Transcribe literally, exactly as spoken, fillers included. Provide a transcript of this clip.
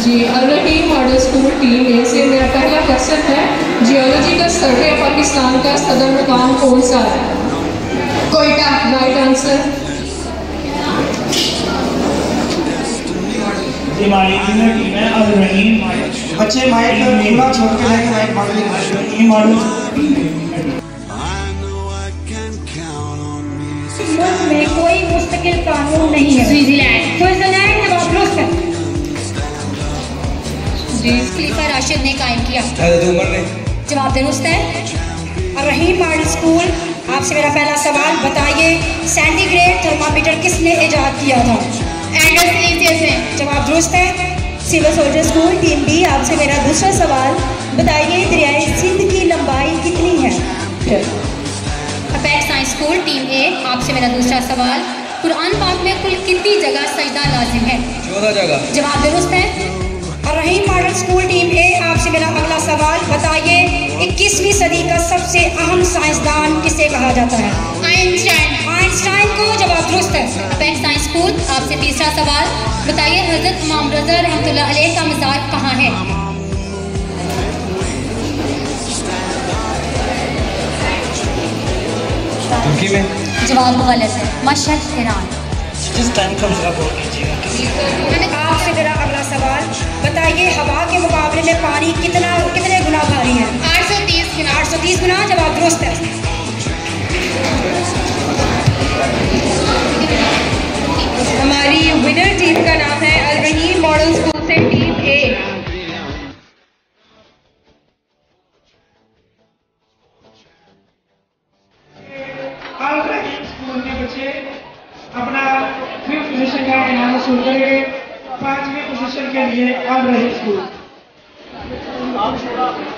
Ji, Al-Rahim model school team A से मेरा पहला क्वेश्चन है, जियोलॉजी का सर्वे पाकिस्तान का सदर मुकाम कौन सा है? कोयटा। Right answer. हमारी टीम है अल-रहीम। बच्चे माइक खुला छोड़ के लेके माइक बंद में कोई मुस्तकिल कानून नहीं है। स्विट्जरलैंड। स्विट्जरलैंड जवाब दुरुस्त है। जी, खलीफा राशिद ने कायम किया। हज़रत उमर ने। जवाब दुरुस्त है। अल-रहीम मॉडल स्कूल, आपसे मेरा पहला सवाल, बताइए सेंटीग्रेड थर्मामीटर किसने इजाद किया था? एंगल सेल्सियस ने। जवाब दुरुस्त है। Civil soldier school team B, आपसे मेरा दूसरा सवाल, बताइए दरियाए सिंध की लंबाई कितनी है? Apex science school team A, आपसे मेरा दूसरा सवाल, कुरान पाक में कुल कितनी जगह सजदा लाजिम है? चौदह जगह। जवाब दुरुस्त है। Al-Rahim model school team A, आपसे मेरा अगला सवाल, बताइए इक्कीसवीं सदी का सबसे अहम साइंसदान किसे कहा जाता है? आइंस्टाइन। आइंस्टाइन को। जवाब दुरुस्त है। अपेक्स साइंस स्कूल, आपसे तीसरा सवाल, बताइए हजरत इमाम रज़ा रहमतुल्लाह अलैह का मज़ार कहाँ है? तुर्की में। जवाब गलत है, मशहद, ईरान। जिस टाइम का मुझे बोल दीजिएगा। आपसे मेरा अगला सवाल, बताइए हवा के मुकाबले में पानी कितना कितने गुना भारी है? आठ सौ तीस गुना। आठ सौ तीस गुना। जवाब दुरुस्त है। हमारी विनर टीम का नाम है अल-रहीम मॉडल स्कूल से टीम ए। अल-रहीम स्कूल के बच्चे अपना फिफ्थ पोजीशन का इनाम वसूल करेंगे। पांचवी पोजीशन के लिए अल-रहीम स्कूल।